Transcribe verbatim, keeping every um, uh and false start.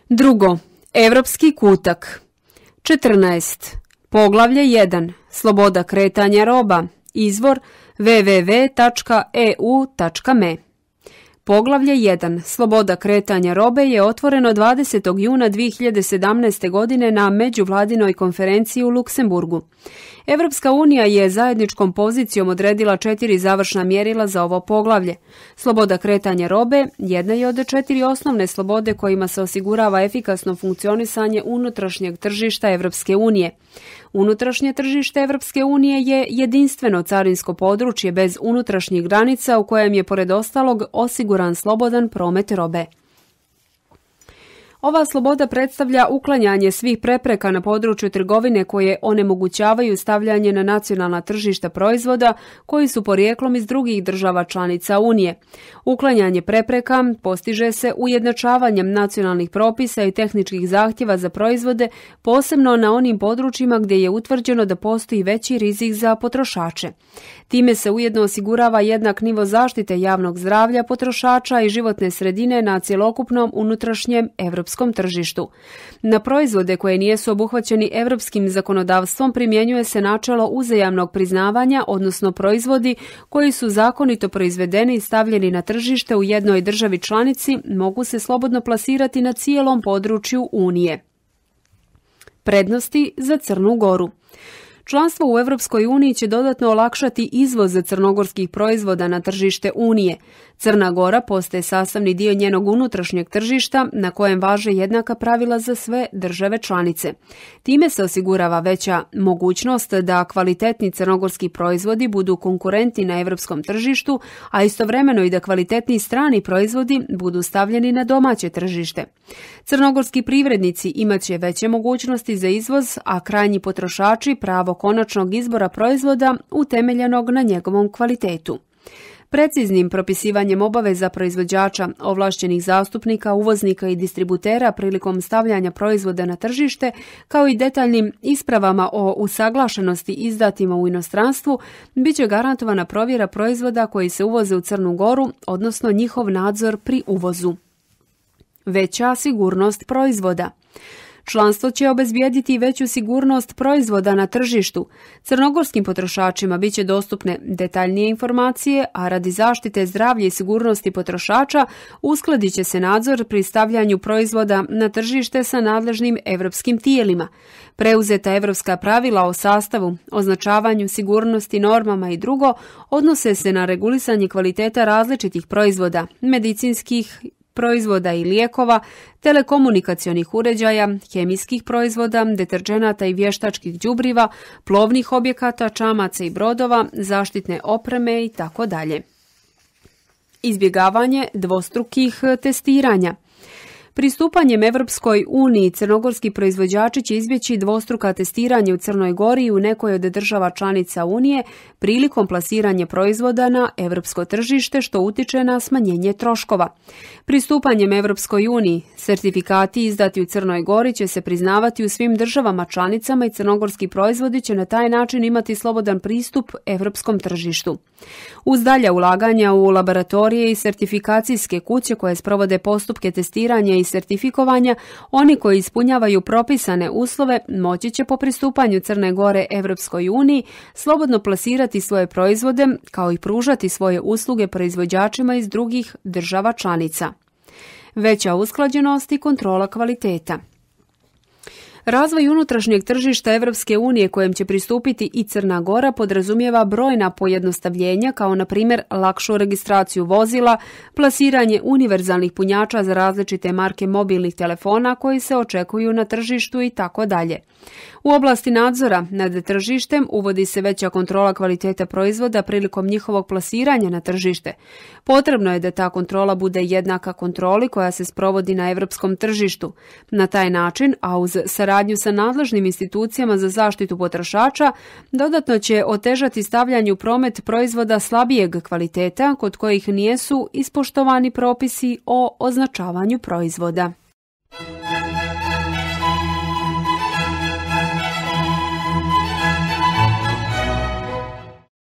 Drugo, Evropski kutak. četrnaest. Poglavlje jedan. Sloboda kretanja roba. Izvor w w w tačka e u tačka m e. Poglavlje jedan. Sloboda kretanja robe je otvoreno dvadesetog juna dvije hiljade sedamnaeste. godine na međuvladinoj konferenciji u Luksemburgu. Evropska unija je zajedničkom pozicijom odredila četiri završna mjerila za ovo poglavlje. Sloboda kretanja robe jedna je od četiri osnovne slobode kojima se osigurava efikasno funkcionisanje unutrašnjeg tržišta Evropske unije. Unutrašnje tržište Evropske unije je jedinstveno carinsko područje bez unutrašnjih granica u kojem je pored ostalog osiguran slobodan promet robe. Ova sloboda predstavlja uklanjanje svih prepreka na području trgovine koje onemogućavaju stavljanje na nacionalna tržišta proizvoda koji su porijeklom iz drugih država članica Unije. Uklanjanje prepreka postiže se ujednačavanjem nacionalnih propisa i tehničkih zahtjeva za proizvode, posebno na onim područjima gdje je utvrđeno da postoji veći rizik za potrošače. Time se ujedno osigurava jednak nivo zaštite javnog zdravlja potrošača i životne sredine na cjelokupnom unutrašnjem evropskom tržištu. Na proizvode koje nisu obuhvaćeni europskim zakonodavstvom primjenjuje se načelo uzajamnog priznavanja, odnosno proizvodi koji su zakonito proizvedeni i stavljeni na tržište u jednoj državi članici mogu se slobodno plasirati na cijelom području Unije. Prednosti za Crnu Goru. Članstvo u Evropskoj uniji će dodatno olakšati izvoz crnogorskih proizvoda na tržište Unije. Crna Gora postaje sastavni dio njenog unutrašnjeg tržišta na kojem važe jednaka pravila za sve države članice. Time se osigurava veća mogućnost da kvalitetni crnogorski proizvodi budu konkurentni na evropskom tržištu, a istovremeno i da kvalitetni strani proizvodi budu stavljeni na domaće tržište. Crnogorski privrednici imat će veće mogućnosti za izvoz, a krajnji potrošači pravo konačnog izbora proizvoda utemeljenog na njegovom kvalitetu. Preciznim propisivanjem obaveza proizvođača, ovlašćenih zastupnika, uvoznika i distributera prilikom stavljanja proizvoda na tržište, kao i detaljnim ispravama o usaglašenosti izdatima u inostranstvu, bit će garantovana provjera proizvoda koji se uvoze u Crnu Goru, odnosno njihov nadzor pri uvozu. Veća sigurnost proizvoda. Članstvo će obezbijediti veću sigurnost proizvoda na tržištu. Crnogorskim potrošačima bit će dostupne detaljnije informacije, a radi zaštite zdravlja i sigurnosti potrošača uskladit će se nadzor pri stavljanju proizvoda na tržište sa nadležnim evropskim tijelima. Preuzeta evropska pravila o sastavu, označavanju, sigurnosti, normama i drugo odnose se na regulisanje kvaliteta različitih proizvoda, medicinskih proizvoda i lijekova, telekomunikacionih uređaja, hemijskih proizvoda, deterdženata i vještačkih đubriva, plovnih objekata, čamaca i brodova, zaštitne opreme itd. Izbjegavanje dvostrukih testiranja. Pristupanjem Evropskoj uniji crnogorski proizvođači će izbjeći dvostruka testiranja u Crnoj Gori i u nekoj od država članica Unije prilikom plasiranja proizvoda na evropsko tržište, što utiče na smanjenje troškova. Pristupanjem Evropskoj uniji sertifikati izdati u Crnoj Gori će se priznavati u svim državama članicama i crnogorski proizvodi će na taj način imati slobodan pristup evropskom tržištu. Uz dalja ulaganja u laboratorije i sertifikacijske kuće koje sprovode postupke testiranja i sertifikovanja, oni koji ispunjavaju propisane uslove moći će po pristupanju Crne Gore Evropskoj uniji slobodno plasirati svoje proizvode kao i pružati svoje usluge proizvođačima iz drugih država članica. Veća usklađenost i kontrola kvaliteta. Razvoj unutrašnjeg tržišta Evropske unije kojem će pristupiti i Crna Gora podrazumijeva brojna pojednostavljenja kao na primjer lakšu registraciju vozila, plasiranje univerzalnih punjača za različite marke mobilnih telefona koji se očekuju na tržištu i tako dalje. U oblasti nadzora nad tržištem uvodi se veća kontrola kvaliteta proizvoda prilikom njihovog plasiranja na tržište. Potrebno je da ta kontrola bude jednaka kontroli koja se sprovodi na evropskom tržištu. Na taj način, a uz saradnju sa nadležnim institucijama za zaštitu potrošača, dodatno će otežati stavljanje u promet proizvoda slabijeg kvaliteta kod kojih nijesu ispoštovani propisi o označavanju proizvoda.